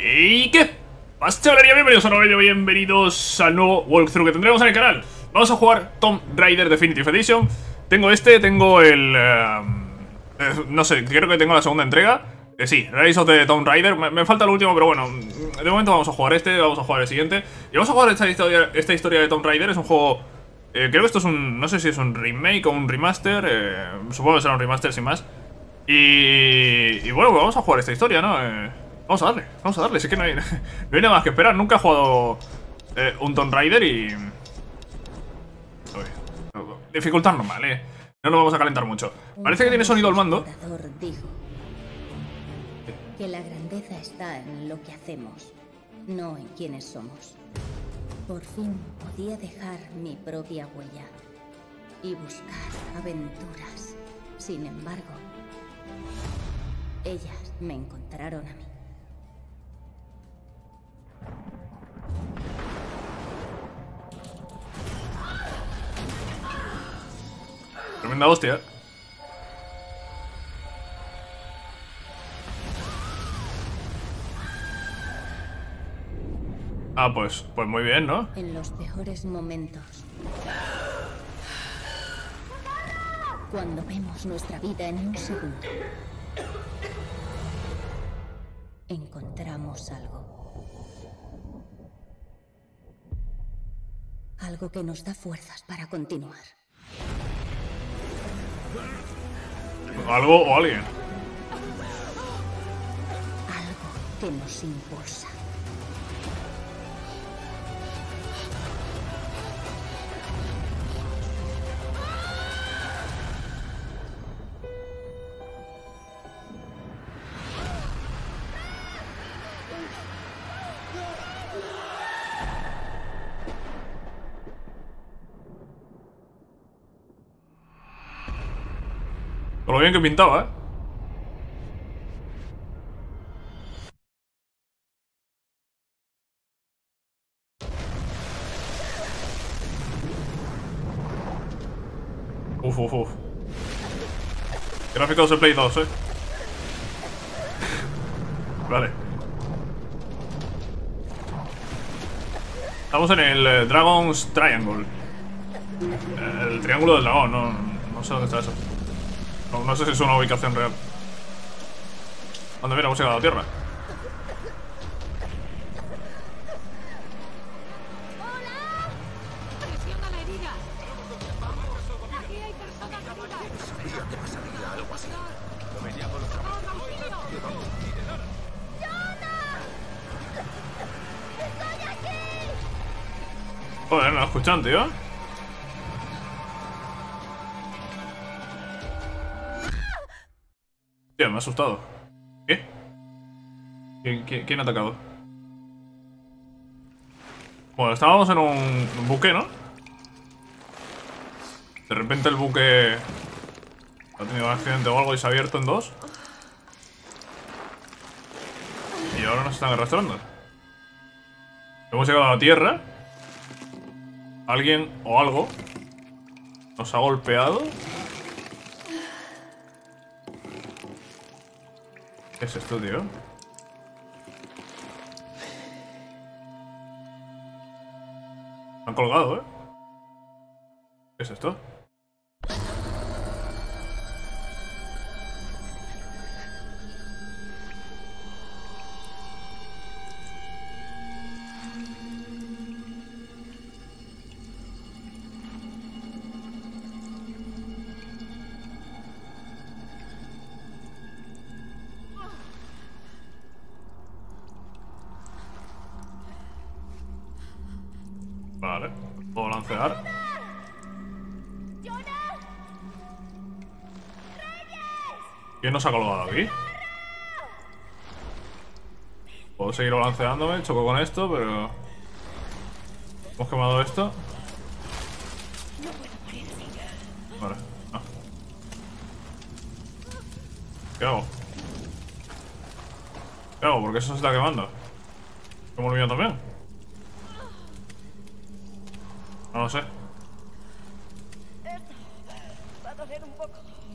¿Y qué pasa, chavalería? Bienvenidos a un nuevo vídeo, bienvenidos al nuevo walkthrough que tendremos en el canal. Vamos a jugar Tomb Raider Definitive Edition. Tengo tengo el... no sé, creo que tengo la segunda entrega. Sí, Rise of the Tomb Raider. Me falta el último, pero bueno, de momento vamos a jugar vamos a jugar el siguiente. Y vamos a jugar esta historia de Tomb Raider. Es un juego... creo que esto es un... no sé si es un remake o un remaster. Supongo que será un remaster sin más. Y bueno, pues vamos a jugar esta historia, ¿no? Vamos a darle, es que no hay nada más que esperar. Nunca he jugado un Tomb Raider y... dificultad normal, no nos vamos a calentar mucho. Parece que tiene sonido al mando. Dijo que la grandeza está en lo que hacemos, no en quiénes somos. Por fin podía dejar mi propia huella y buscar aventuras. Sin embargo, ellas me encontraron a mí. Tremenda hostia. Ah, pues muy bien, ¿no? En los peores momentos, cuando vemos nuestra vida en un segundo, encontramos algo que nos da fuerzas para continuar. Algo o alguien. Algo que nos impulsa. Por lo bien que pintaba, Uf. Gráficos de Play 2, Vale. Estamos en el Dragon's Triangle. El triángulo del dragón, no sé dónde está eso. No sé si es una ubicación real. ¿Dónde viene? Hemos llegado a la Tierra. Joder, no lo escuchan, tío. Tío, me ha asustado. ¿Qué? ¿Quién ha atacado? Bueno, estábamos en un buque, ¿no? De repente el buque ha tenido un accidente o algo y se ha abierto en dos. Y ahora nos están arrastrando. Hemos llegado a la Tierra. Alguien o algo nos ha golpeado. ¿Qué es esto, tío? Me han colgado, ¿Qué es esto? Vale, puedo lancear. ¿Quién nos ha colgado aquí? Puedo seguir balanceándome, choco con esto, pero... hemos quemado esto. Vale, no. ¿Qué hago? ¿Qué hago? ¿Por qué eso se está quemando? ¿Como el mío también? No lo sé.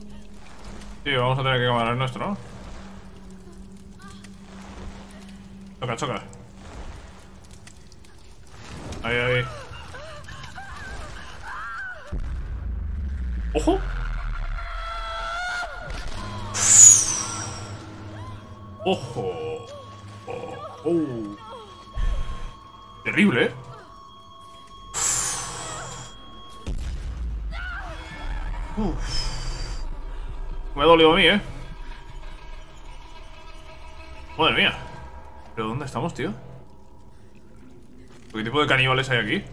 Sí, vamos a tener que quemar el nuestro, ¿no? Choca, choca. Ahí, ahí. ¡Ojo! ¡Ojo! Oh. Terrible, ¿eh? Me ha dolido a mí, ¿eh? Madre mía. ¿Pero dónde estamos, tío? ¿Qué tipo de caníbales hay aquí?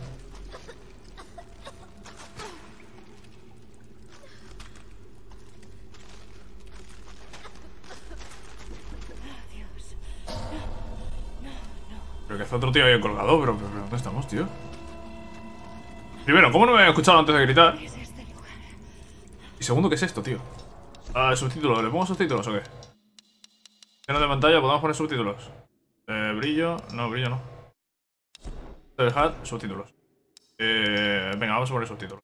Creo que hace otro tío ahí colgado, pero ¿dónde estamos, tío? Primero, ¿cómo no me había escuchado antes de gritar? Y segundo, ¿qué es esto, tío? Ah, subtítulos. ¿Le pongo subtítulos o qué? Lleno de pantalla, podemos poner subtítulos. Brillo. No, brillo no. Hat, subtítulos. Venga, vamos a poner subtítulos.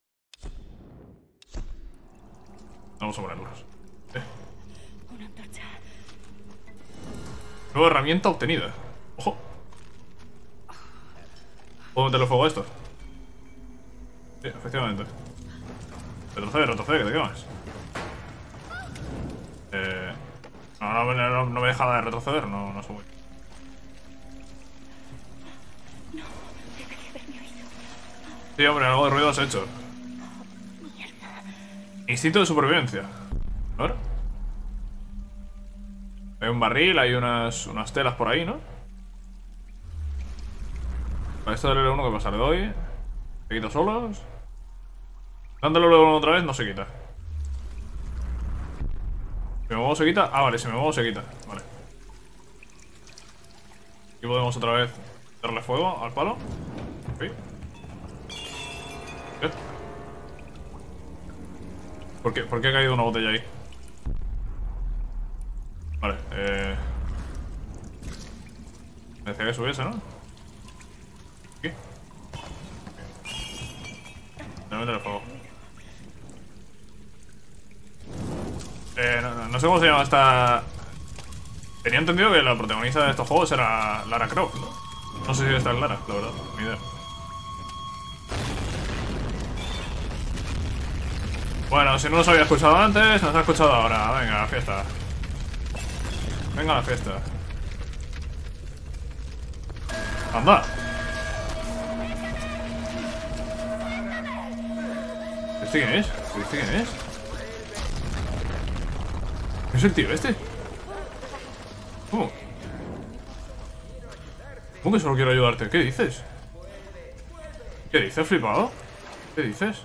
Vamos a ponerlos. Una antorcha. Nueva herramienta obtenida. Ojo. ¿Puedo meterle fuego a esto? Sí, efectivamente. Retrocede, retrocede, que te quemas. No me deja de retroceder, no soy muy. No, debería haberme oído. Sí, hombre, algo de ruido has hecho. Mierda. Instinto de supervivencia. A ver. Hay un barril, hay unas telas por ahí, ¿no? Para esto del L1, ¿qué pasa? Le doy. Se quita solos. Dándole L1 otra vez, no se quita. Si me muevo se quita. Ah, vale, si me muevo se quita. Vale. Aquí podemos otra vez darle fuego al palo. Ok. ¿Qué? ¿Por qué ha caído una botella ahí? Vale, me decía que subiese, ¿no? Aquí. Voy a meter el fuego. No sé cómo se llama esta. Tenía entendido que la protagonista de estos juegos era Lara Croft, ¿no? No sé si esta es Lara, la verdad, ni idea. Bueno, si no nos había escuchado antes, nos ha escuchado ahora. Venga, a la fiesta. Venga a la fiesta. Anda. ¿Este quién es? ¿Este quién es? ¿Es el tío este? ¿Cómo? ¿Cómo que solo quiero ayudarte? ¿Qué dices? ¿Qué dices, flipado? ¿Qué dices?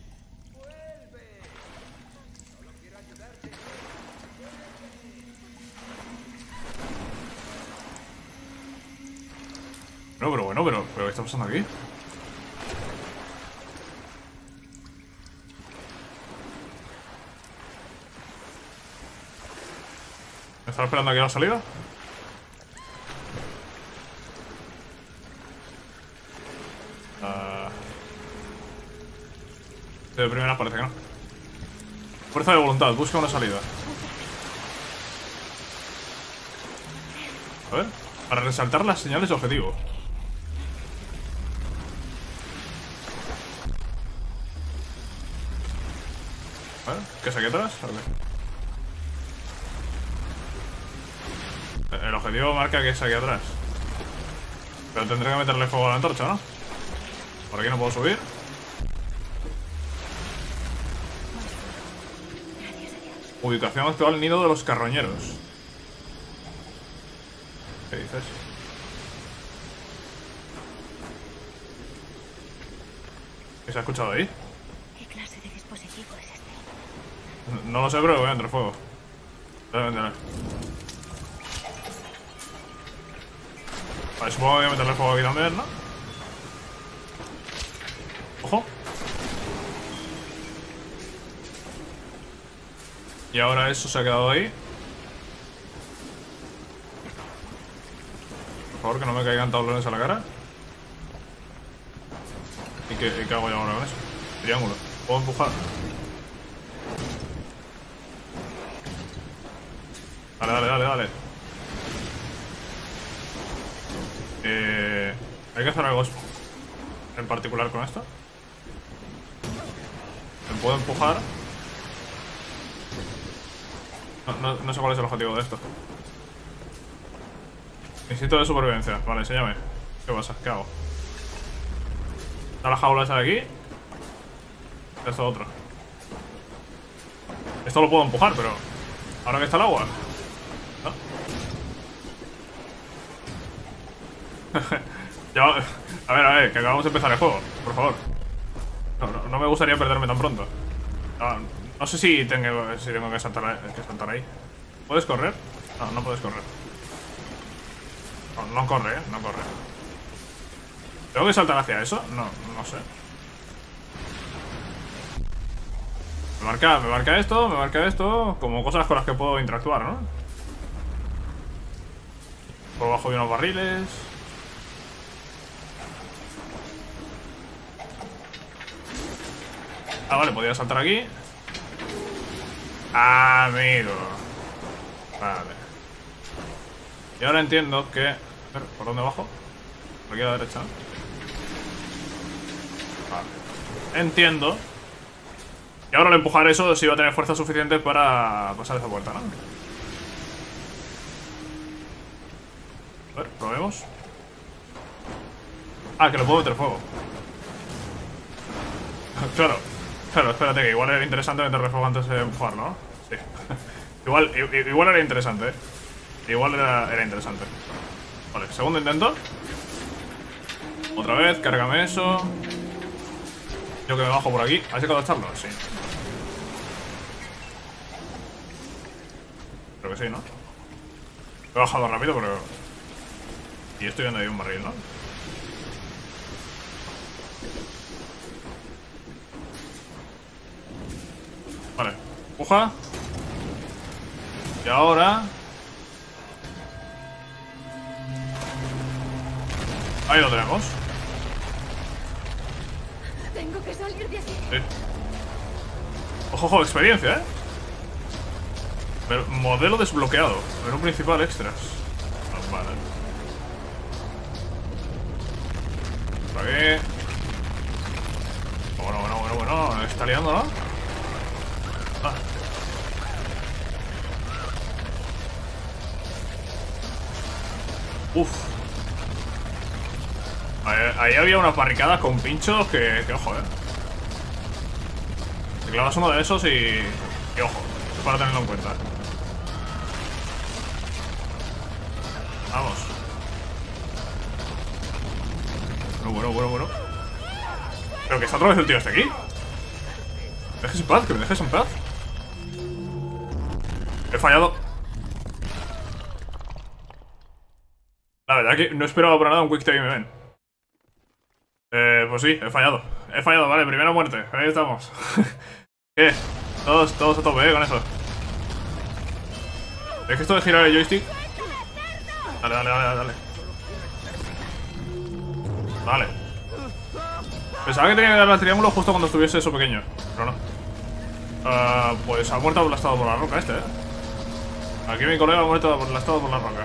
Pero ¿qué está pasando aquí? ¿Me estaba esperando aquí a la salida? De primera parece que no. Fuerza de voluntad, busca una salida. A ver, para resaltar las señales de objetivo. A ver, ¿qué es aquí atrás? A ver. El objetivo marca que es aquí atrás. Pero tendré que meterle fuego a la antorcha, ¿no? Por aquí no puedo subir. Ubicación actual, nido de los carroñeros. ¿Qué dices? ¿Qué se ha escuchado ahí? ¿Qué clase de dispositivo es este? No lo sé, pero voy a entrar fuego. Vale, supongo que voy a meterle fuego aquí también, ¿no? Ojo. Y ahora eso se ha quedado ahí. Por favor, que no me caigan tablones a la cara. ¿Y qué hago yo ahora con eso? Triángulo. ¿Puedo empujar? Dale. Hay que hacer algo en particular con esto. ¿Me puedo empujar? No sé cuál es el objetivo de esto. Instinto de supervivencia. Vale, enséñame. ¿Qué pasa? ¿Qué hago? ¿Está la jaula esa de aquí? Esto otro. Esto lo puedo empujar, pero... ¿ahora que está el agua? ¿No? Ya, a ver, que acabamos de empezar el juego. Por favor. No me gustaría perderme tan pronto. No sé si tengo que saltar ahí. ¿Puedes correr? No puedes correr. No corre, no corre. ¿Tengo que saltar hacia eso? No sé. Me marca esto como cosas con las que puedo interactuar, ¿no? Por abajo hay unos barriles. Vale, podía saltar aquí. Amigo. Vale. Y ahora entiendo que... A ver, ¿por dónde bajo? Por aquí a la derecha. Vale. Entiendo. Y ahora al empujar eso sí va a tener fuerza suficiente para pasar esa puerta, ¿no? A ver, probemos. Que lo puedo meter fuego. Claro, espérate, que igual era interesante meterle fuego antes de empujarlo, ¿no? Sí. igual era interesante, ¿eh? Igual era interesante. Vale, segundo intento. Otra vez, cárgame eso. Yo que me bajo por aquí. ¿Has llegado a echarlo? Sí. Creo que sí, ¿no? He bajado rápido, pero... Y estoy viendo ahí un barril, ¿no? Vale, empuja. Y ahora... Ahí lo tenemos. Tengo que salir de aquí. Sí. Ojo, experiencia, ¿eh? Pero, modelo desbloqueado. Menú principal, extras. Vale. Por aquí. Bueno. Está liando, ¿no? Uf. Ahí había unas barricadas con pinchos que ojo, Te clavas uno de esos y ojo, eso para tenerlo en cuenta. Vamos. Bueno. Pero que está otra vez el tío este aquí. ¿Me dejes en paz? ¿Que me dejes en paz? He fallado. La verdad que no esperaba para nada un Quick Time Event. Pues sí, he fallado, vale, primera muerte. Ahí estamos. ¿Qué? Todos a tope, con eso. Es que esto de girar el joystick. Dale. Vale. Pensaba que tenía que darle al triángulo justo cuando estuviese eso pequeño, pero no. Pues ha muerto aplastado por la roca este, Aquí mi colega ha muerto aplastado por la roca.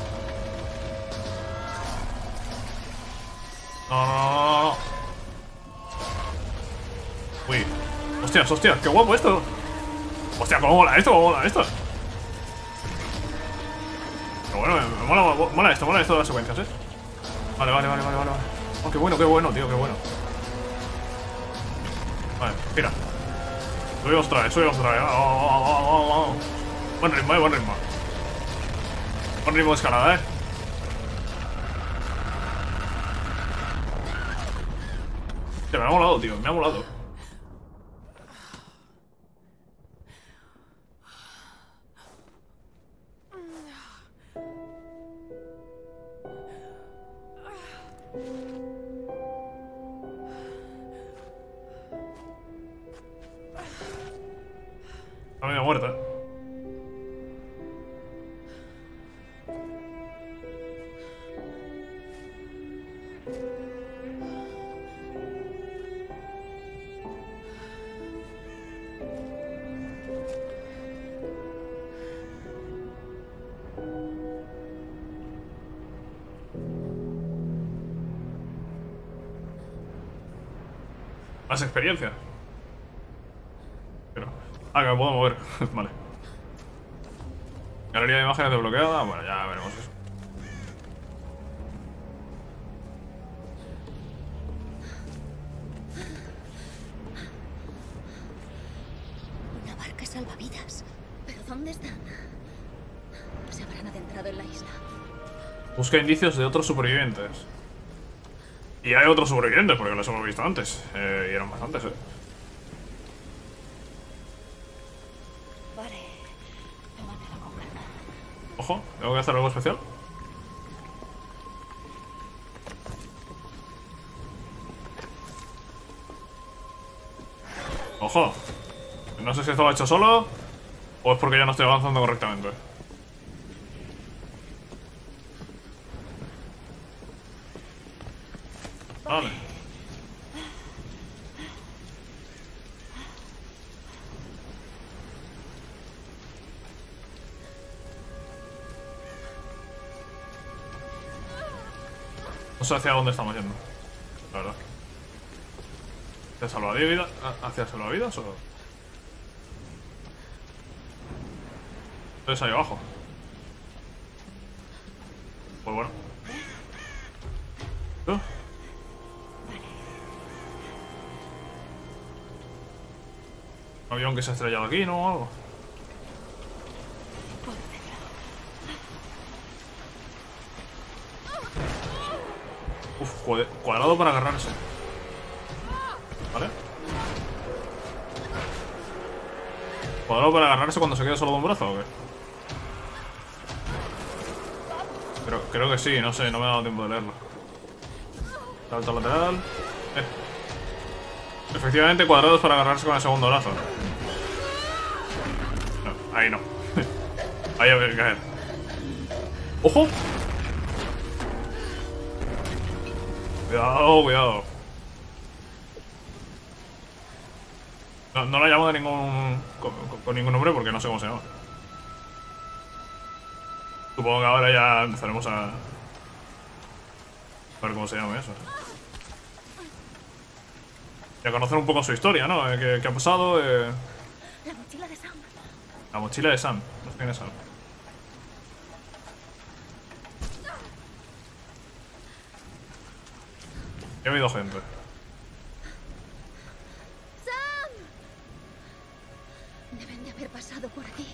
No. Uy. Hostias, qué guapo esto. Hostia, cómo mola esto. Pero bueno, me mola esto de las secuencias, Vale. Oh, qué bueno, tío, qué bueno. Vale, gira. Subimos otra vez, Oh. Buen ritmo, buen ritmo. Buen ritmo de escalada, Me ha molado, tío, me ha molado. Está medio muerta. Más experiencia. Pero... Ah, que me puedo mover. Vale. Galería de imágenes desbloqueada. Bueno, ya veremos eso. Una barca salvavidas. ¿Pero dónde están? Se habrán adentrado en la isla. Busca indicios de otros supervivientes. Y hay otros supervivientes, porque los hemos visto antes. Y eran bastantes, Vale. Tómatela con calma. Ojo, tengo que hacer algo especial. Ojo. No sé si esto lo he hecho solo o es porque ya no estoy avanzando correctamente. Vale. No sé hacia dónde estamos yendo, la verdad. ¿Hacia salvavidas? ¿Hacia salvavidas o...? Entonces ahí abajo. Pues bueno. Un avión que se ha estrellado aquí, ¿no? O algo. Uf, cuadrado para agarrarse. ¿Vale? ¿Cuadrado para agarrarse cuando se quede solo de un brazo o qué? Creo que sí, no sé, no me ha dado tiempo de leerlo. Salto lateral. Efectivamente, cuadrados para agarrarse con el segundo brazo. No, ahí no. Ahí había que caer. ¡Ojo! Cuidado, cuidado. No la llamo de ningún... Con ningún nombre porque no sé cómo se llama. Supongo que ahora ya empezaremos a ver cómo se llama eso. Y a conocer un poco su historia, ¿no? ¿Qué ha pasado? La mochila de Sam. La mochila de Sam. No sé quién es Sam. Ya ha habido gente. ¡Sam! Deben de haber pasado por aquí.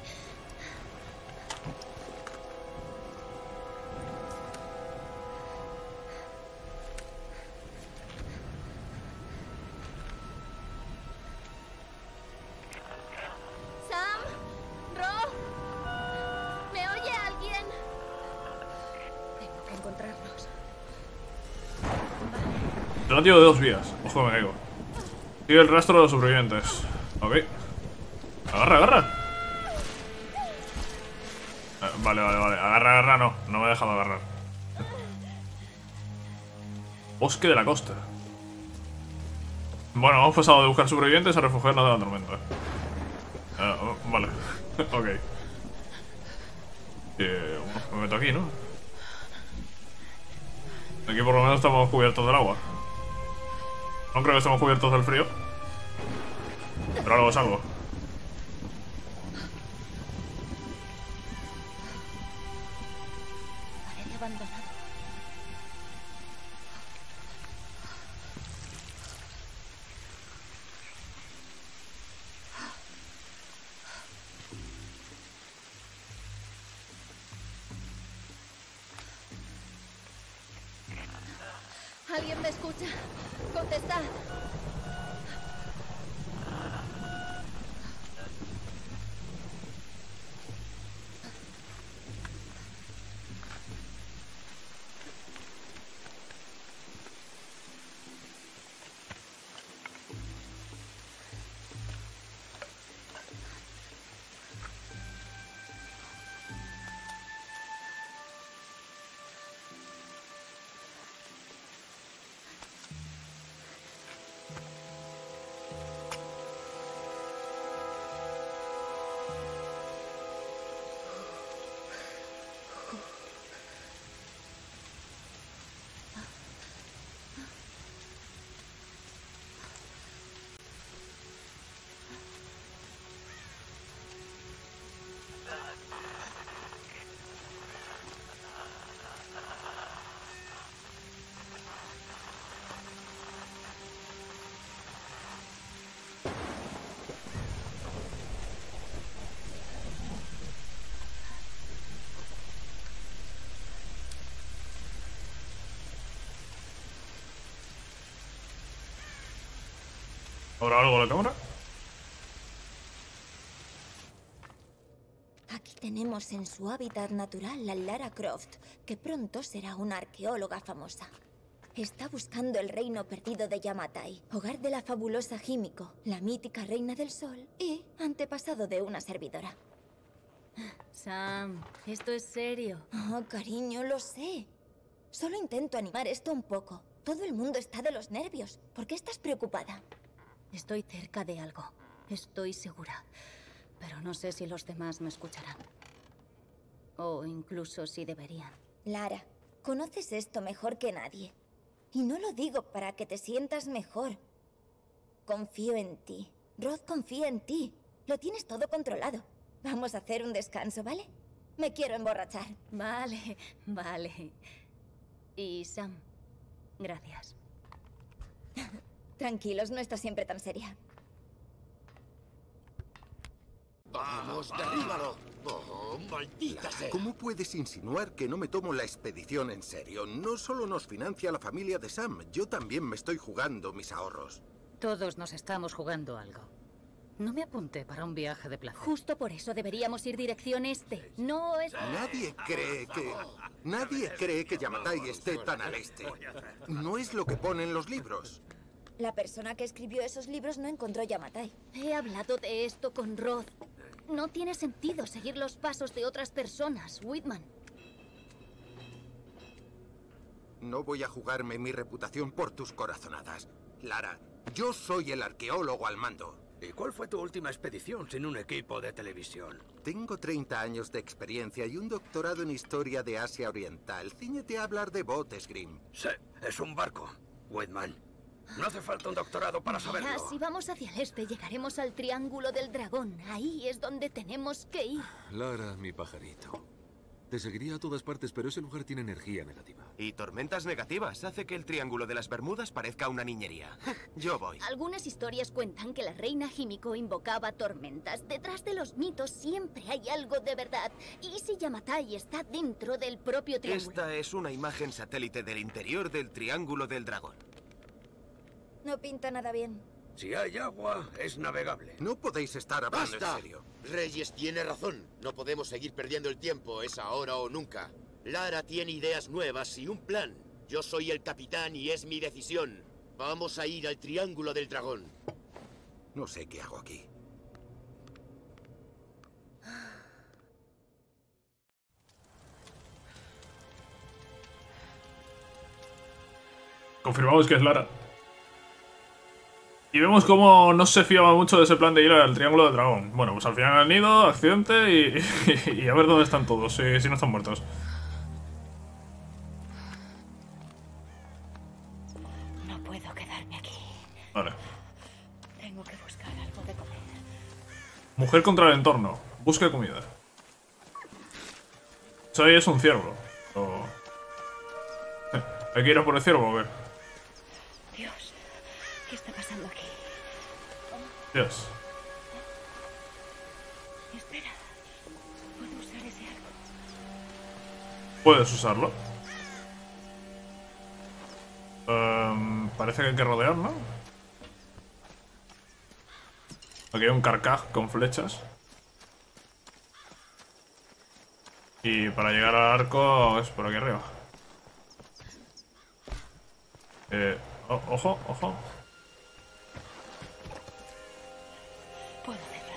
¡Sam! ¡Ro! ¿Me oye alguien? Tengo que encontrarlos. Ratio de 2 vías. Ojo, me caigo. Sigue el rastro de los supervivientes. Ok. Agarra, agarra. Vale. Agarra, agarra, no. No me he dejado agarrar. Bosque de la costa. Bueno, hemos pasado de buscar supervivientes a refugiarnos de la tormenta. Vale. Ok. Me meto aquí, ¿no? Aquí por lo menos estamos cubiertos del agua. No creo que estemos cubiertos del frío. Pero algo es algo. Parece abandonado. ¿Alguien me escucha? Contestad. ¿Habrá algo en la cámara? Aquí tenemos en su hábitat natural a Lara Croft, que pronto será una arqueóloga famosa. Está buscando el reino perdido de Yamatai, hogar de la fabulosa Himiko, la mítica reina del sol y antepasado de una servidora. Sam, esto es serio. Oh, cariño, lo sé. Solo intento animar esto un poco. Todo el mundo está de los nervios. ¿Por qué estás preocupada? Estoy cerca de algo. Estoy segura. Pero no sé si los demás me escucharán. O incluso si deberían. Lara, conoces esto mejor que nadie. Y no lo digo para que te sientas mejor. Confío en ti. Roth confía en ti. Lo tienes todo controlado. Vamos a hacer un descanso, ¿vale? Me quiero emborrachar. Vale, vale. Y Sam, gracias. Tranquilos, no estás siempre tan seria. ¡Vamos, derríbalo! ¡Oh, maldita sea! ¿Cómo puedes insinuar que no me tomo la expedición en serio? No solo nos financia la familia de Sam, yo también me estoy jugando mis ahorros. Todos nos estamos jugando algo. No me apunté para un viaje de placer. Justo por eso deberíamos ir dirección este. No es... Nadie cree que Yamatai esté tan al este. No es lo que pone en los libros. La persona que escribió esos libros no encontró Yamatai. He hablado de esto con Roth. No tiene sentido seguir los pasos de otras personas, Whitman. No voy a jugarme mi reputación por tus corazonadas. Lara, yo soy el arqueólogo al mando. ¿Y cuál fue tu última expedición sin un equipo de televisión? Tengo 30 años de experiencia y un doctorado en historia de Asia Oriental. Cíñete a hablar de botes, Grimm. Sí, es un barco, Whitman. No hace falta un doctorado para saberlo. Si vamos hacia el este, llegaremos al Triángulo del Dragón. Ahí es donde tenemos que ir. Lara, mi pajarito. Te seguiría a todas partes, pero ese lugar tiene energía negativa. Y tormentas negativas hace que el Triángulo de las Bermudas parezca una niñería. Yo voy. Algunas historias cuentan que la reina Himiko invocaba tormentas. Detrás de los mitos siempre hay algo de verdad. ¿Y si Yamatai está dentro del propio triángulo? Esta es una imagen satélite del interior del Triángulo del Dragón. No pinta nada bien. Si hay agua, es navegable. No podéis estar hablando en ¡Basta! serio. Reyes tiene razón. No podemos seguir perdiendo el tiempo. Es ahora o nunca. Lara tiene ideas nuevas y un plan. Yo soy el capitán y es mi decisión. Vamos a ir al Triángulo del Dragón. No sé qué hago aquí. Confirmamos que es Lara. Y vemos cómo no se fiaba mucho de ese plan de ir al Triángulo del Dragón. Bueno, pues al final han ido, accidente y a ver dónde están todos, si no están muertos. No puedo quedarme aquí. Vale. Tengo que buscar algo de comer. Mujer contra el entorno. Busca comida. Eso ahí es un ciervo. ¿Hay que ir a por el ciervo o qué? Dios, ¿qué está pasando aquí? Dios. Espera, ¿puedo usar ese arco? ¿Puedes usarlo? Parece que hay que rodear, ¿no? Aquí hay un carcaj con flechas. Y para llegar al arco es por aquí arriba. Ojo, ojo. Puedo hacerlo.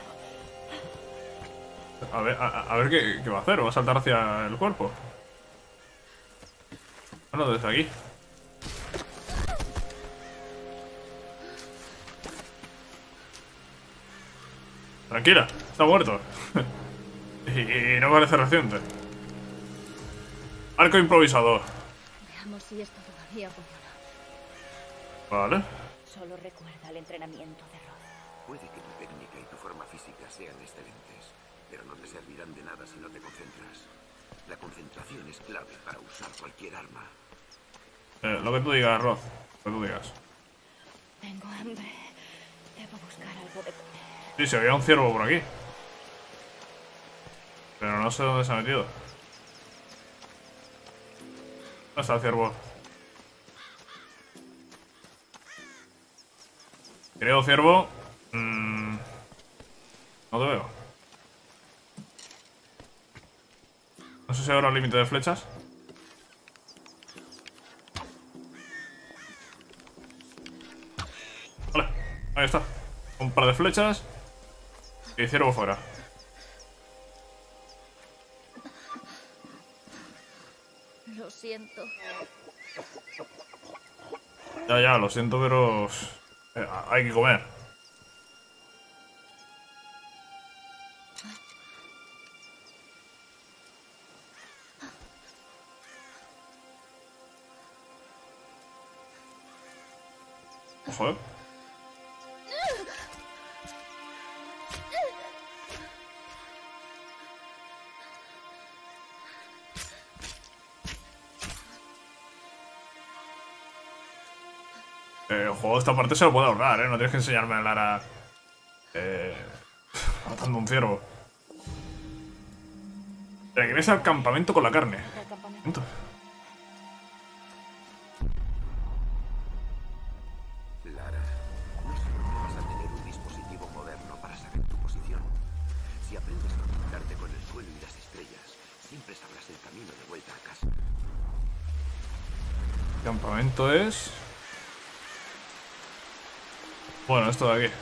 A ver qué va a hacer. ¿Va a saltar hacia el cuerpo? Bueno, desde aquí. Tranquila, está muerto. y no parece reciente. Arco improvisador. Veamos si esto todavía funciona. Vale. Solo recuerda el entrenamiento de Roth. Puede que tu técnica y tu forma física sean excelentes, pero no te servirán de nada si no te concentras. La concentración es clave para usar cualquier arma. Lo que tú digas, Roth. Lo que tú digas. Tengo hambre. Debo buscar algo de comer. Sí, se había un ciervo por aquí. Pero no sé dónde se ha metido. ¿Dónde está el ciervo? Querido ciervo. No te veo. No sé si ahora el límite de flechas. Vale, ahí está. Un par de flechas. Y ciervo fuera. Lo siento. Ya, lo siento, pero... hay que comer. Joder. El juego esta parte se lo puede ahorrar, no tienes que enseñarme a Lara matando un ciervo. Regresa al campamento con la carne. Lara, no solo que vas a tener un dispositivo moderno para saber tu posición. Si aprendes a conectarte con el suelo y las estrellas, siempre sabrás el camino de vuelta a casa. El campamento es... Bueno, esto de aquí.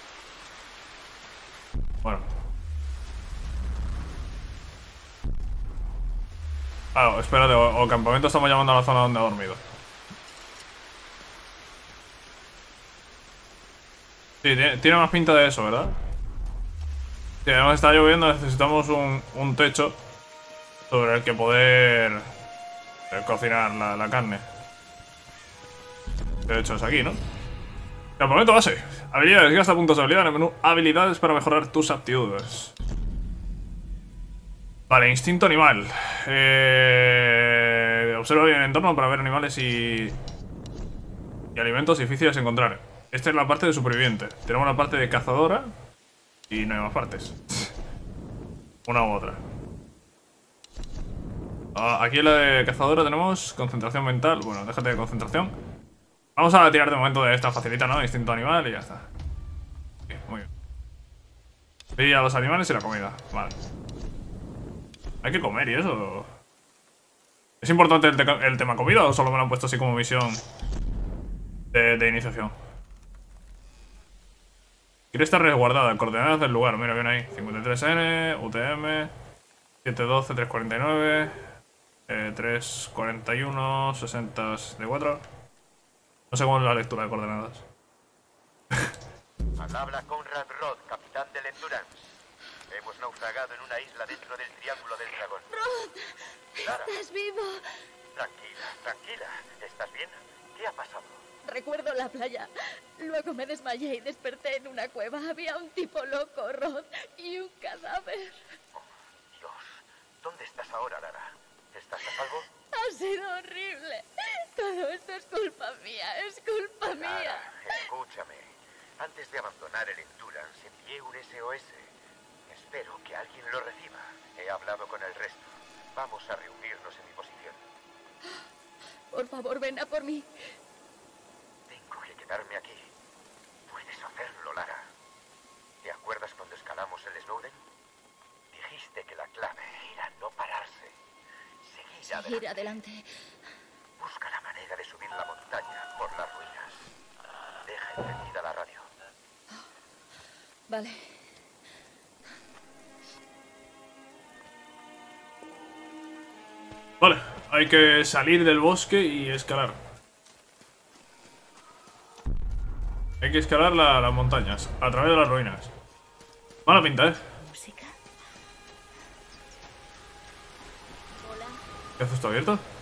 Bueno. Claro, espérate, o campamento estamos llamando a la zona donde ha dormido. Sí, tiene más pinta de eso, ¿verdad? Sí, además está lloviendo, necesitamos un techo sobre el que poder cocinar la carne. De hecho es aquí, ¿no? Campamento base. Habilidades. Gasta puntos de habilidad en el menú habilidades para mejorar tus aptitudes. Vale, instinto animal. Observa bien el entorno para ver animales y alimentos difíciles de encontrar. Esta es la parte de superviviente. Tenemos la parte de cazadora y no hay más partes. Una u otra. Aquí en la de cazadora tenemos concentración mental. Bueno, déjate de concentración. Vamos a tirar de momento de esta facilita, ¿no? Instinto animal y ya está. Sí, muy bien. Y a los animales y la comida. Vale. Hay que comer y eso. ¿Es importante el tema comida o solo me lo han puesto así como misión de iniciación? Quiere estar resguardada. Coordenadas del lugar. Mira, viene ahí. 53N, UTM, 712, 349, 341, 60 de 4. No sé cómo es la lectura de coordenadas. Habla Conrad Roth, capitán del Endurance. Hemos naufragado en una isla dentro del Triángulo del Dragón. ¡Roth! Lara. ¿Estás vivo? Tranquila, tranquila. ¿Estás bien? ¿Qué ha pasado? Recuerdo la playa. Luego me desmayé y desperté en una cueva. Había un tipo loco, Roth, y un cadáver. Oh, Dios. ¿Dónde estás ahora, Lara? ¿Estás a salvo? Ha sido horrible. Todo esto es culpa mía, es culpa mía. Lara, escúchame. Antes de abandonar el Endurance, envié un SOS. Espero que alguien lo reciba. He hablado con el resto. Vamos a reunirnos en mi posición. Por favor, ven a por mí. Tengo que quedarme aquí. Puedes hacerlo, Lara. ¿Te acuerdas cuando escalamos el Snowden? Dijiste que la clave era no pararse. Seguir adelante. Busca la manera de subir la montaña por las ruinas. Deja encendida la radio. Vale. Vale, hay que salir del bosque y escalar. Hay que escalar las montañas a través de las ruinas. Mala pinta, Música. ¿Qué haces esto abierto?